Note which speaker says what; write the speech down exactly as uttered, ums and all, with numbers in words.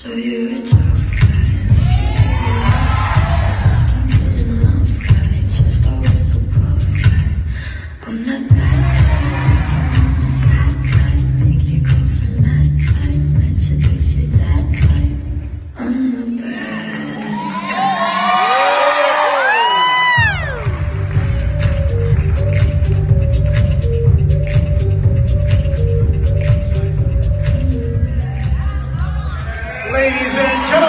Speaker 1: you're a tough guy. Just a love guy. Just always so puff guy. I'm that bad type. I'm the sad type. Make your girlfriend mad type. Might seduce your dad type. I'm the bad.
Speaker 2: Ladies and gentlemen.